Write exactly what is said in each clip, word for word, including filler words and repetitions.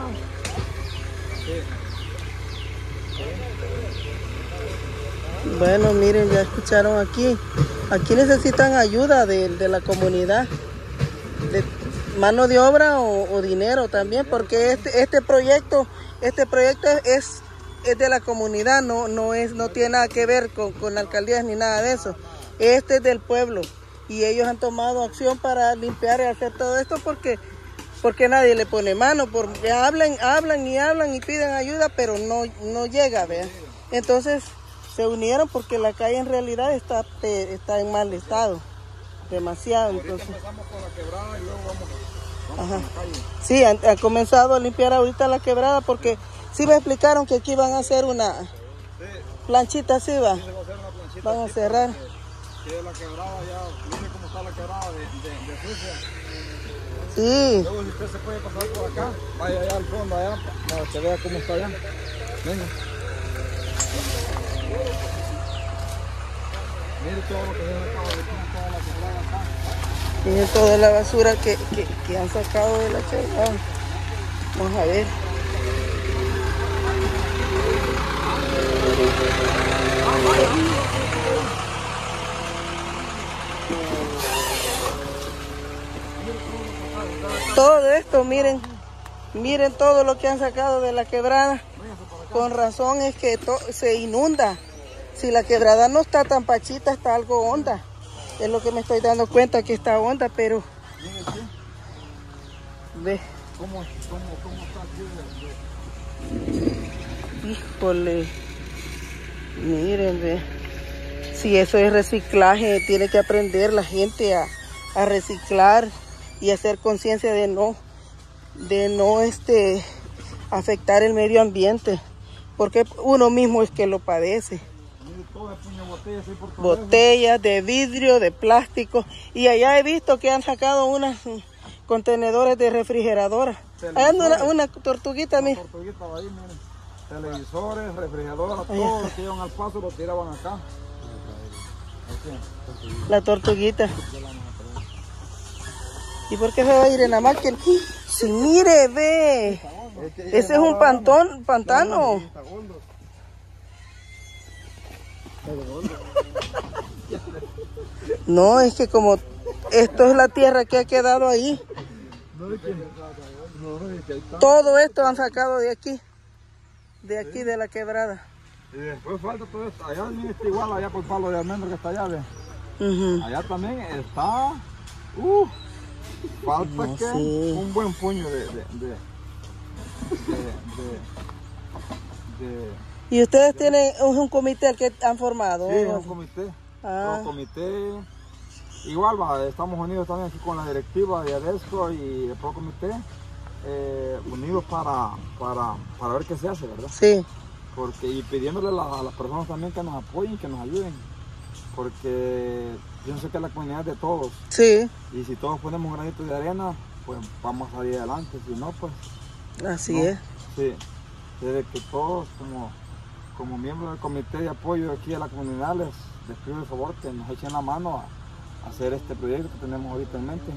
Sí. Bueno, miren, ya escucharon aquí. Aquí necesitan ayuda de, de la comunidad, de mano de obra o, o dinero también, porque este, este proyecto, este proyecto es, es de la comunidad, no, no, es, no tiene nada que ver con, con alcaldías ni nada de eso. Este es del pueblo y ellos han tomado acción para limpiar y hacer todo esto porque, porque nadie le pone mano, porque hablan, hablan y hablan y piden ayuda, pero no, no llega, ¿verdad? Entonces se unieron porque la calle en realidad está, está en mal estado, demasiado. Ahorita entonces empezamos con la quebrada y luego vamos, vamos Ajá. a la calle. Sí, han, han comenzado a limpiar ahorita la quebrada porque sí me explicaron que aquí van a hacer una Sí, planchita, sí va, sí se va a hacer una planchita. van a aquí cerrar. para Que, que la quebrada ya, mire cómo está la quebrada de, de, de sucia. Sí, Luego si usted se puede pasar por acá, vaya allá al fondo, allá, para que vea cómo está allá. Venga. Mire todo lo que se ha sacado de aquí, toda la quebrada acá. miren toda la basura que, que, que han sacado de la quebrada. Vamos a ver. Todo esto, miren, miren todo lo que han sacado de la quebrada. Con razón es que se inunda. Si la quebrada no está tan pachita, está algo honda. Es lo que me estoy dando cuenta que está honda, pero... Ve. ¿Cómo, cómo, cómo está aquí? Híjole. Miren, ve. Si eso es reciclaje, tiene que aprender la gente a, a reciclar y hacer conciencia de no, de no este, afectar el medio ambiente, porque uno mismo es que lo padece. Botellas, botellas de vidrio, de plástico, y allá he visto que han sacado unos contenedores de refrigeradora. Allá anda una, una tortuguita, mira. Tortuguita ahí, miren. Televisores, refrigeradoras, todo lo que iban al paso lo tiraban acá. La tortuguita. ¿Y por qué se va a ir en la máquina? Sí, mire, ve. Ese es un pantón, pantano. No, es que como esto es la tierra que ha quedado ahí. Todo esto han sacado de aquí. De aquí, de la quebrada. Y después falta todo esto. Allá también está igual, allá por Palo de Almendro que está allá, ¿ve? Uh-huh. Allá también está... Uh, falta no, que sí. un buen puño de... de, de, de, de, de ¿Y ustedes de, tienen un comité al que han formado? Sí, un comité. Ah. Un comité. Igual va, estamos unidos también aquí con la directiva de ADESCO y el Pro Comité. Eh, unidos para, para, para ver qué se hace, ¿verdad? Sí. Porque, y pidiéndole a, la, a las personas también que nos apoyen, que nos ayuden. Porque pienso que la comunidad es de todos. Sí. Y si todos ponemos un granito de arena, pues vamos a salir adelante. Si no, pues... Así no. es. Sí. Desde que todos, como, como miembros del comité de apoyo aquí a la comunidad, les, les pido el favor que nos echen la mano a, a hacer este proyecto que tenemos ahorita en mente.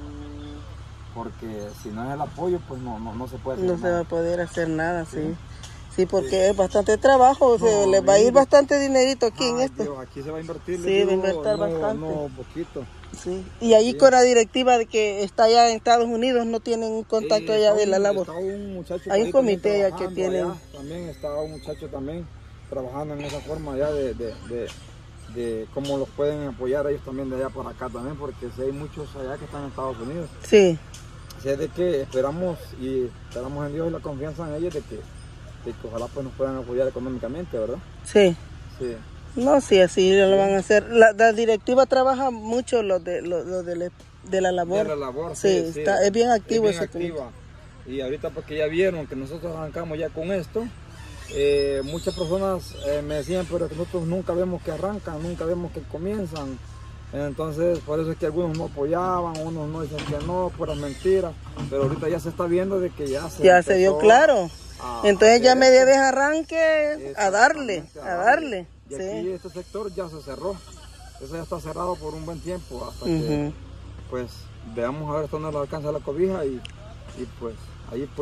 Porque si no es el apoyo, pues no, no, no se puede hacer no nada. No se va a poder hacer nada, sí. Sí, sí porque sí. es bastante trabajo, no, se les va a ir bastante dinerito aquí ah, en esto. Dios, aquí se va a invertir. Sí, digo, va a invertir no, bastante. No, poquito. Sí. Y allí sí. con la directiva de que está allá en Estados Unidos, no tienen un contacto sí, allá de la labor. Está un muchacho Hay un comité ya que tiene. Allá. También está un muchacho también trabajando en esa forma allá de, de, de, de cómo los pueden apoyar ellos también de allá para acá también, porque si hay muchos allá que están en Estados Unidos. Sí. Así es de que esperamos y esperamos en Dios y la confianza en ellos de que, de que ojalá pues nos puedan apoyar económicamente, ¿verdad? Sí. Sí. No, sí, así lo van a hacer. La, la directiva trabaja mucho lo de, lo, lo de, le, de la labor. De la labor, sí. sí, está, sí. Es bien activo es bien ese activa. Y ahorita porque ya vieron que nosotros arrancamos ya con esto, eh, muchas personas eh, me decían, pero nosotros nunca vemos que arrancan, nunca vemos que comienzan. Entonces, por eso es que algunos no apoyaban, unos no dicen que no, puras mentiras, pero ahorita ya se está viendo de que ya se Ya se vio claro. Entonces ya media vez arranque a darle, a darle. Y sí. aquí este sector ya se cerró, eso ya está cerrado por un buen tiempo, hasta uh-huh. que pues veamos a ver hasta dónde nos alcanza la cobija y, y pues ahí pues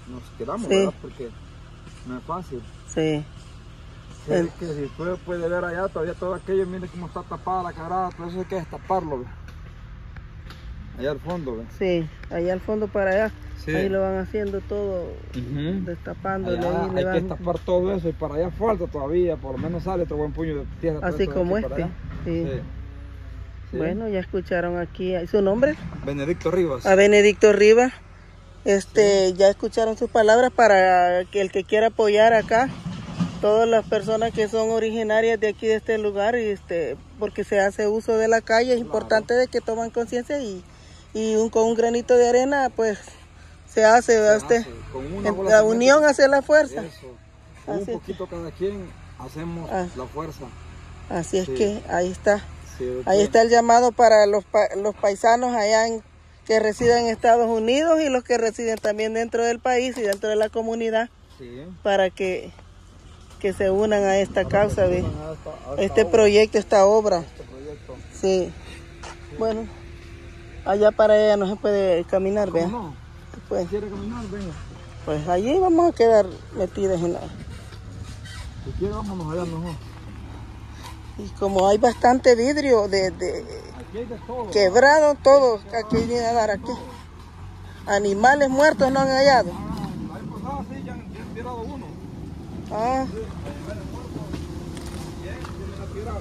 nos quedamos, sí. ¿verdad? Porque no es fácil. Sí. Sí, el... que si usted puede ver allá, todavía todo aquello, mire cómo está tapada la quebrada, todo eso hay que destaparlo, ¿ve? Allá al fondo, ¿ve? Sí, allá al fondo para allá. Sí. Ahí lo van haciendo todo, uh-huh. destapando. Allá ahí hay le que van... destapar todo eso y para allá falta todavía, por lo menos sale otro buen puño de tierra. Así como este. Sí. Sí. Sí. Bueno, ya escucharon aquí. ¿Su nombre? Benedicto Rivas. A Benedicto Rivas. Este, sí. Ya escucharon sus palabras para que el que quiera apoyar acá, todas las personas que son originarias de aquí de este lugar, y este, porque se hace uso de la calle, es claro. Importante de que toman conciencia y, y un, con un granito de arena, pues se hace, se hace. Usted, con una en, la unión hace la fuerza. Eso. Con un poquito es. Cada quien hacemos ah. la fuerza. Así es sí. Que ahí está. Sí, ahí está el llamado para los, los paisanos allá en, que residen en Estados Unidos y los que residen también dentro del país y dentro de la comunidad, sí. Para que, que se unan a esta para causa, de, a esta, a esta este obra. proyecto, esta obra. Este proyecto. Sí. Sí. Bueno, allá para allá no se puede caminar, vean. No? Pues, ¿quiere caminar? Venga. Pues allí vamos a quedar metidas en la... Si quiere, vámonos allá mejor. Y como hay bastante vidrio de, de, aquí hay de todo, quebrado todo, aquí viene a dar aquí. Animales muertos no han hallado. Ah, ahí pasado sí, ya han tirado uno. Ah. Sí, animales muertos, bien, tienen la tirada.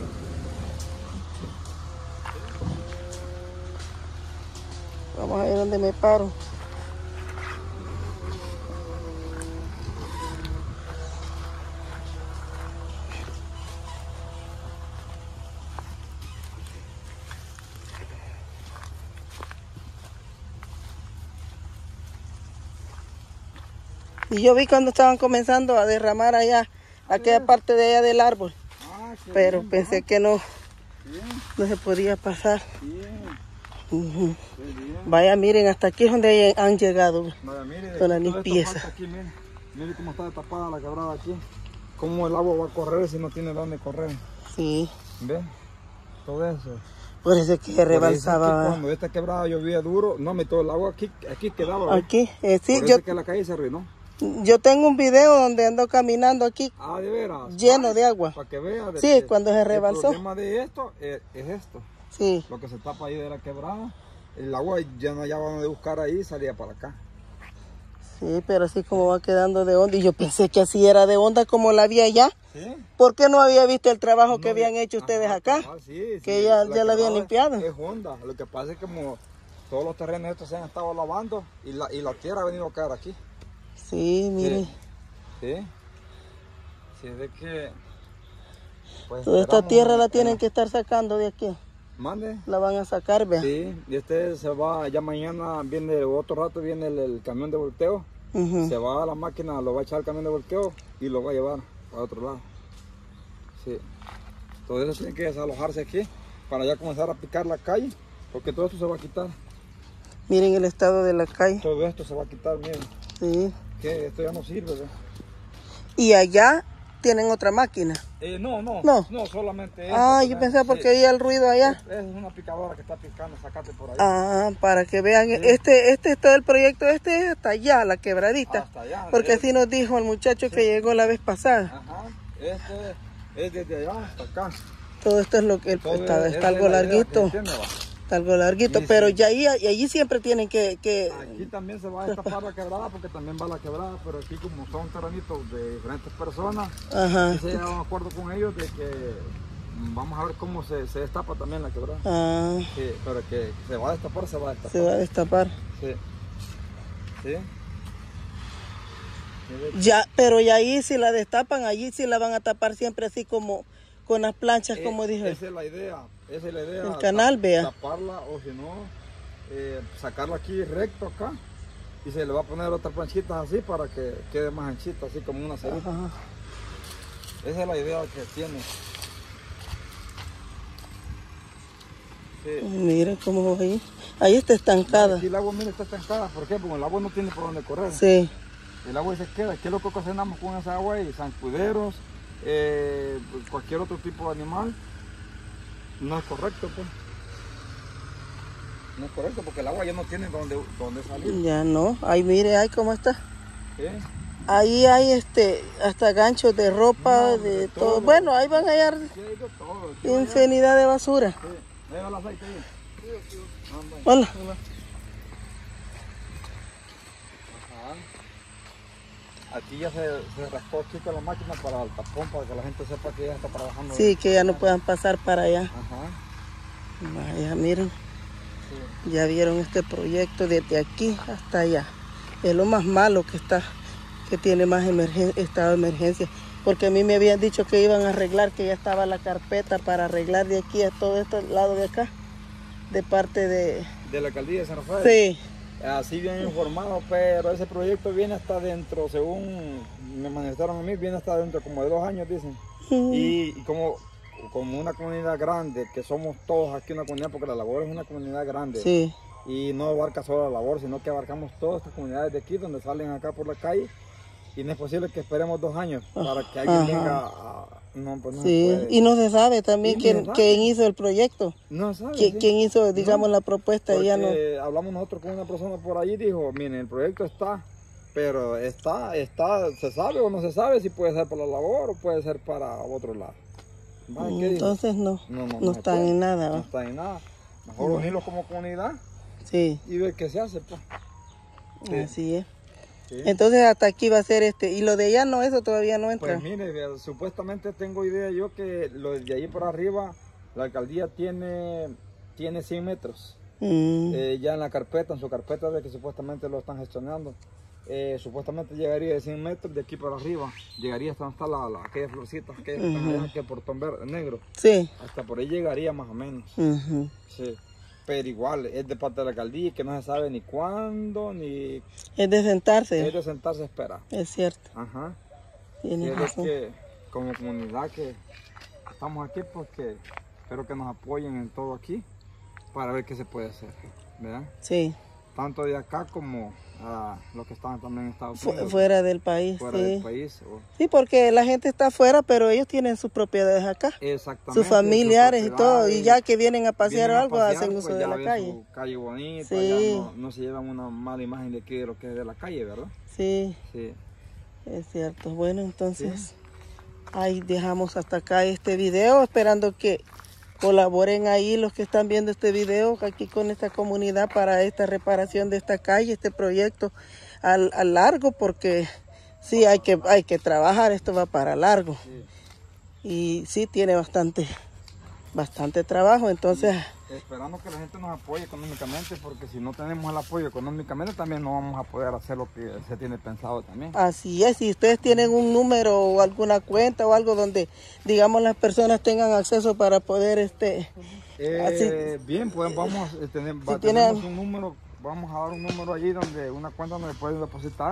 Vamos a ver dónde me paro. Y yo vi cuando estaban comenzando a derramar allá, aquella parte de allá del árbol. Ah, pero bien, pensé que no, no se podía pasar. Bien. Uh-huh. Bien. Vaya, miren, hasta aquí es donde han llegado. Vaya, mire, con la limpieza. Aquí, mire. Mire cómo está tapada la quebrada aquí. Cómo el agua va a correr si no tiene dónde correr. Sí. ¿Ve? Todo eso. Por eso que rebalsaba. Que cuando esta quebrada llovía duro, no metió el agua aquí, aquí quedaba. Aquí, eh, sí. Por yo... eso que la calle se arruinó. Yo tengo un video donde ando caminando aquí, ah, ¿de veras? Lleno Ay, de agua. Para que vea. De sí, que cuando se rebalsó. El problema de esto es, es esto. Sí. Lo que se tapa ahí de la quebrada. El agua ya no hallaba donde buscar ahí, salía para acá. Sí, pero así como va quedando de onda. Y yo pensé que así era de onda como la había allá. ¿Sí? ¿Por qué no había visto el trabajo no, que habían hecho ustedes ajá, acá? Ah, sí, que sí, ya, la ya la habían limpiado. Es honda. Lo que pasa es que como todos los terrenos estos se han estado lavando y la, y la tierra ha venido a caer aquí. Sí, mire. Sí. Sí, sí, de que... Pues toda esta tierra la tienen eh, que estar sacando de aquí. Mande. La van a sacar, vea. Sí, y este se va, ya mañana viene, otro rato viene el, el camión de volteo. Uh-huh. Se va a la máquina, lo va a echar el camión de volteo y lo va a llevar a otro lado. Sí. Todo eso tiene que desalojarse aquí para ya comenzar a picar la calle, porque todo esto se va a quitar. Miren el estado de la calle. Todo esto se va a quitar, miren. Sí. Que esto ya no sirve, ¿verdad? Y allá tienen otra máquina. Eh, no, no, no, no, solamente eso. Ah, yo pensaba porque sí. Oía el ruido allá. Es, es una picadora que está picando, sacate por ahí. Ah, para que vean, sí. este, este, todo el proyecto este es hasta allá, la quebradita. Hasta allá. Porque es, así nos dijo el muchacho sí. Que llegó la vez pasada. Ajá, este es desde allá hasta acá. Todo esto es lo que está, es, está algo larguito. Está algo larguito, sí, pero sí. Ya ahí, allí siempre tienen que, que... Aquí también se va a destapar la quebrada porque también va la quebrada, pero aquí como son terrenitos de diferentes personas, Ajá. Se llevan de acuerdo con ellos de que vamos a ver cómo se, se destapa también la quebrada. Ah. Sí, pero que se va a destapar, se va a destapar. Se va a destapar. Sí. Sí. Ya, pero y ahí si la destapan, allí sí la van a tapar siempre así como con las planchas, eh, como dijo. Esa es la idea. Esa es la idea. El canal, vea. Taparla o si no, eh, sacarla aquí recto acá y se le va a poner otras planchitas así para que quede más anchita, así como una cerita. Esa es la idea que tiene. Sí. Mira cómo va ahí. Ahí está estancada. Aquí el agua, mira, está estancada. ¿Por qué? Porque el agua no tiene por dónde correr. Sí. El agua se queda. ¿Qué es lo que ocasionamos con esa agua? Y zancuderos, eh, cualquier otro tipo de animal. No es correcto, pues. No es correcto porque el agua ya no tiene donde, donde salir. Ya no. Ahí mire, ahí cómo está. ¿Qué? Ahí hay este hasta ganchos de ropa, No, de, de todo. todo. Bueno, ahí van a hallar Sí, hay de todo. Sí, infinidad de basura. sí. Ahí va el aceite ahí. Anda. Hola. Ajá. Aquí ya se, se raspó chica la máquina para el tapón, para que la gente sepa que ya está trabajando. Sí, que ya no puedan pasar para allá. Ajá. Vaya, miren. Sí. Ya vieron este proyecto desde aquí hasta allá. Es lo más malo que está, que tiene más emergen- estado de emergencia. Porque a mí me habían dicho que iban a arreglar, que ya estaba la carpeta para arreglar de aquí a todo este lado de acá. De parte de... De la alcaldía de San Rafael. Sí. Así bien informado, pero ese proyecto viene hasta dentro, según me manifestaron a mí, viene hasta dentro como de dos años, dicen. Mm. Y, y como, como una comunidad grande, que somos todos aquí una comunidad, porque la labor es una comunidad grande. Sí. Y no abarca solo la labor, sino que abarcamos todas estas comunidades de aquí, donde salen acá por la calle. Y no es posible que esperemos dos años para que alguien Ajá. venga a... No, pues no se Sí, puede. y no se sabe también Y no quién, se sabe. quién hizo el proyecto. No sabe, ¿Qui- sí. ¿Quién hizo, digamos, No, la propuesta? Ya no. Porque hablamos nosotros con una persona por allí, dijo, miren, el proyecto está, pero está, está, se sabe o no se sabe si puede ser para la labor o puede ser para otro lado. ¿Vale? ¿Qué dijo? Entonces no, No, no, no no se están puede. en nada, No ¿va? está en nada. Mejor unirlos como comunidad Sí, y ver qué se hace, pues. Sí. así es. Sí. Entonces hasta aquí va a ser este. Y lo de allá no, eso todavía no entra. Pues mire, vea, supuestamente tengo idea yo que lo de ahí por arriba, la alcaldía tiene, tiene cien metros. Mm, Eh, ya en la carpeta, en su carpeta de que supuestamente lo están gestionando. Eh, supuestamente llegaría de cien metros de aquí para arriba, llegaría hasta donde está la, la, aquellas florcitas, aquellas que están allá, aquel portón verde, negro, sí. hasta por ahí llegaría más o menos. Ujú. Sí. Pero igual, es de parte de la alcaldía que no se sabe ni cuándo, ni Es de sentarse, es de sentarse a esperar. es cierto. Ajá. Y Tienes es de razón. que como comunidad que estamos aquí, pues que espero que nos apoyen en todo aquí para ver qué se puede hacer, ¿verdad? Sí, Tanto de acá como a los que están también en Estados Fu- Unidos. fuera del país, fuera sí. del país. O... Sí, porque la gente está afuera, pero ellos tienen sus propiedades acá. Exactamente. Sus familiares y todo, y ya que vienen a pasear vienen o a algo, pasear, hacen pues uso de ya la ven calle. su calle bonita, Sí. ya no, no se llevan una mala imagen de aquí de lo que es de la calle, ¿verdad? Sí, Sí. es cierto. Bueno, entonces ahí dejamos hasta acá este video, esperando que colaboren ahí los que están viendo este video aquí con esta comunidad para esta reparación de esta calle, este proyecto al, al largo, porque sí hay que, hay que trabajar, esto va para largo. Sí. Y sí tiene bastante, bastante trabajo, entonces... Esperando que la gente nos apoye económicamente, porque si no tenemos el apoyo económicamente también no vamos a poder hacer lo que se tiene pensado también. Así es, si ustedes tienen un número o alguna cuenta o algo donde, digamos, las personas tengan acceso para poder, este... Eh, bien, pues vamos a tener, Si va- tienen- tenemos un número, vamos a dar un número allí donde una cuenta donde pueden depositar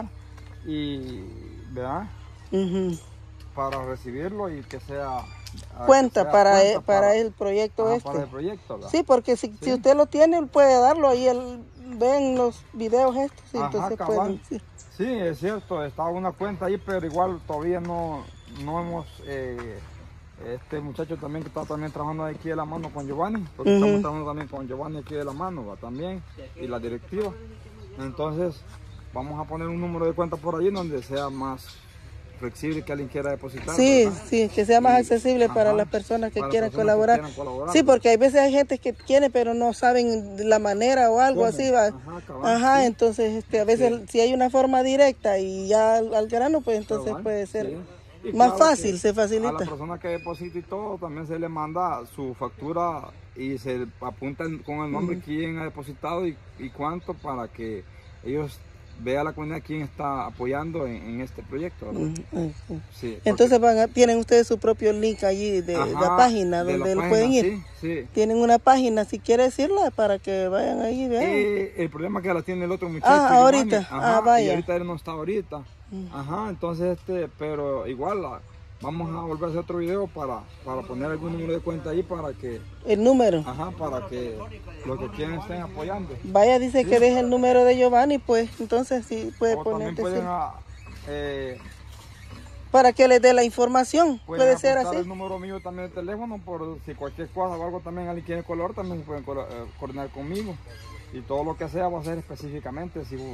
y, ¿verdad? Ujú. Para recibirlo y que sea ah, Cuenta que sea para, cuenta el, para el proyecto ajá, este. para el proyecto, ¿verdad? Sí, porque si, si usted lo tiene, él puede darlo ahí, él, ven los videos estos y Ajá, entonces cabal. pueden... Sí. Sí, es cierto, está una cuenta ahí, pero igual todavía no, no hemos, eh, este muchacho también que está también trabajando aquí de la mano con Giovanni, porque Ujú. estamos trabajando también con Giovanni aquí de la mano, ¿va? También, y la directiva. Entonces, vamos a poner un número de cuenta por allí donde sea más flexible que alguien quiera depositar. Sí, ¿verdad? sí, que sea más Y- accesible para ajá, las personas que para quieran personas que colaborar. quieran colaborar, Sí, pues. porque hay veces hay gente que quiere, pero no saben la manera o algo ¿Cómo? así. Va. Ajá, cabal, Ajá, sí. entonces este, a veces Sí. si hay una forma directa y ya al, al grano, pues entonces Cabal, puede ser sí. Y más claro fácil, que se a la facilita. persona que deposita y todo, también se le manda su factura y se apunta con el nombre quién ha depositado y, y cuánto, para que ellos vean la comunidad quién está apoyando en, en este proyecto, ¿verdad? Mm, mm, mm. Sí, Entonces van a- tienen ustedes su propio link allí de porque- la Ajá, página de la donde lo página, pueden ir. Sí, sí. Tienen una página, si quiere decirla, para que vayan ahí y vean. Eh, el problema es que la tiene el otro muchacho. Ah, Giovanni. ahorita. Ajá, Ah, vaya. Y ahorita él no está ahorita. Ajá, entonces este, pero igual la- vamos a volver a hacer otro video para, para poner algún número de cuenta ahí para que, El número. ajá, para que los que quieran estén apoyando. Vaya, dice Sí. que deje el número de Giovanni, pues entonces sí puede O poner también pueden, decir, ah, eh, para que les dé la información. pueden Puede ser apuntar así. el número mío también de teléfono, por si cualquier cosa o algo también alguien quiere color, también se pueden colo- eh, coordinar conmigo. Y todo lo que sea va a ser específicamente, si,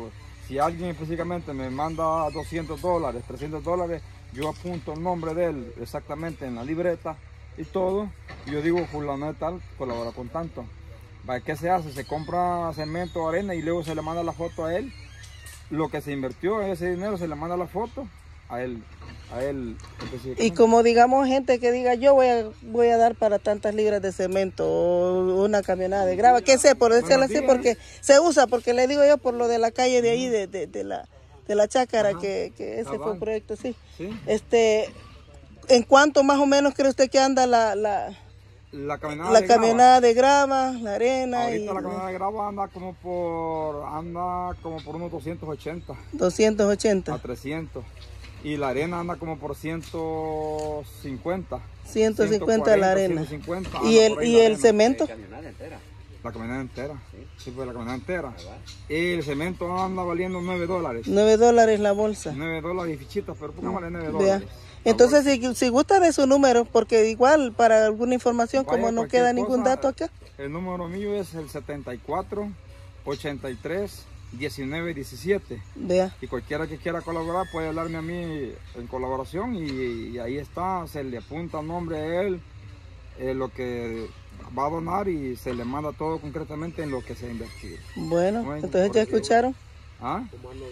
si alguien específicamente me manda doscientos dólares, trescientos dólares, yo apunto el nombre de él exactamente en la libreta y todo. Y yo digo, fulano de tal colabora con tanto. ¿Qué se hace? Se compra cemento, arena y luego se le manda la foto a él. Lo que se invirtió en ese dinero se le manda la foto a él. A él y como digamos gente que diga yo voy a, voy a dar para tantas libras de cemento o una camionada de grava, qué sé, por decirlo así, porque se usa, porque le digo yo por lo de la calle de ahí, de, de, de la de la chácara, que, que ese fue un proyecto, sí. ¿Sí? Este, ¿en cuánto más o menos cree usted que anda la, la, la camionada, la de, camionada grava. de grava, la arena? Ahorita y la camionada de grava anda como por, anda como por unos doscientos ochenta. doscientos ochenta. A trescientos. Y la arena anda como por ciento cincuenta. ciento cincuenta la arena. ciento cincuenta, ¿Y el, y el cemento? La camionada entera. La camionada entera. Sí, sí, pues la camionada entera. Y el cemento anda valiendo nueve dólares. nueve dólares la bolsa. nueve dólares y fichitas, pero ¿por qué vale nueve dólares? Entonces, si, si gusta de su número, porque igual para alguna información, Vaya, como no queda ningún cosa, dato acá. El número mío es el setenta y cuatro, ochenta y tres, diecinueve, diecisiete. Vea. Y cualquiera que quiera colaborar puede hablarme a mí en colaboración y, y ahí está, se le apunta el nombre a él, eh, lo que va a donar y se le manda todo concretamente en lo que se ha invertido. Bueno, bueno entonces ya escucharon. ¿Ah?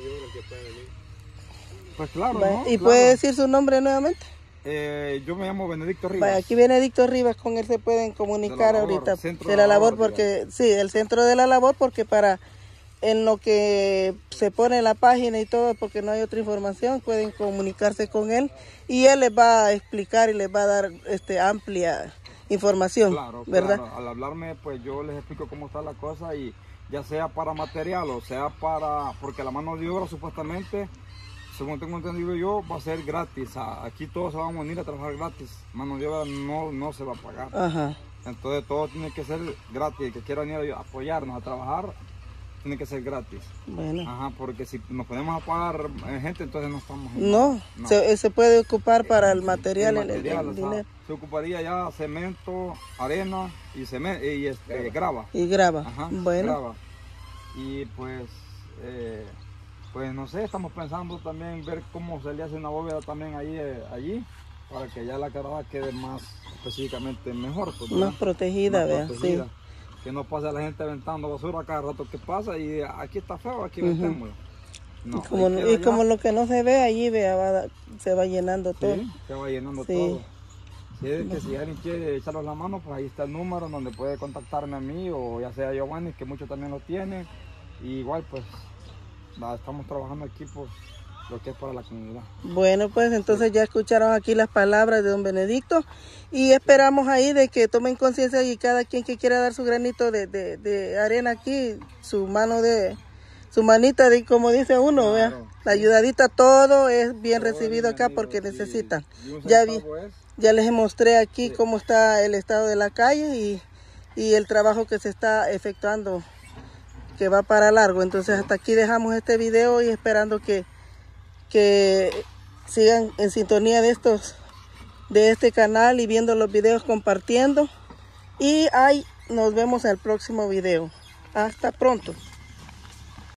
Pues claro, Vaya, ¿no? ¿Y claro. puede decir su nombre nuevamente? Eh, yo me llamo Benedicto Rivas. Vaya, aquí Benedicto Rivas, con él se pueden comunicar de labor, ahorita. Centro de la labor, labor porque, digamos. sí, el centro de la labor, porque para en lo que se pone en la página y todo, porque no hay otra información, pueden comunicarse con él y él les va a explicar y les va a dar este amplia información, claro, ¿verdad? Claro. Al hablarme, pues yo les explico cómo está la cosa y ya sea para material o sea para, porque la mano de obra supuestamente, según tengo entendido yo, va a ser gratis. Aquí todos se van a venir a trabajar gratis. Mano de obra no, no se va a pagar. Ajá. Entonces todo tiene que ser gratis. El que quiera venir a apoyarnos a trabajar, tiene que ser gratis. Bueno. Ajá, porque si nos ponemos a pagar gente, entonces no estamos... No, no. Se, se puede ocupar para el material, el, material, el, el o sea, dinero. Se ocuparía ya cemento, arena y, cemento, y este, grava. Y grava. Ajá, bueno. Grava. Y pues... Eh, Pues no sé, estamos pensando también ver cómo se le hace una bóveda también ahí, eh, allí, para que ya la carrera quede más específicamente mejor. Pues, más protegida, vea, sí. Que no pase la gente aventando basura cada rato que pasa y aquí está feo, aquí uh-huh. ventemos. No, y como, y como lo que no se ve allí, vea, va, se va llenando todo. Sí, se va llenando sí. todo. Si es que si alguien quiere echarnos la mano, pues ahí está el número donde puede contactarme a mí o ya sea Giovanni, que muchos también lo tienen. Y igual pues... estamos trabajando aquí por lo que es para la comunidad. Bueno, pues entonces ya escucharon aquí las palabras de don Benedicto y esperamos ahí de que tomen conciencia y cada quien que quiera dar su granito de, de, de arena aquí, su mano de, su manita de, como dice uno, claro, ¿vea? La ayudadita, todo es bien todo recibido bien, acá amigo, porque necesitan. Y, y ya, vi, ya les mostré aquí sí. cómo está el estado de la calle y, y el trabajo que se está efectuando, que va para largo. Entonces hasta aquí dejamos este video y esperando que, que sigan en sintonía de estos de este canal y viendo los videos, compartiendo y ahí nos vemos en el próximo video. Hasta pronto.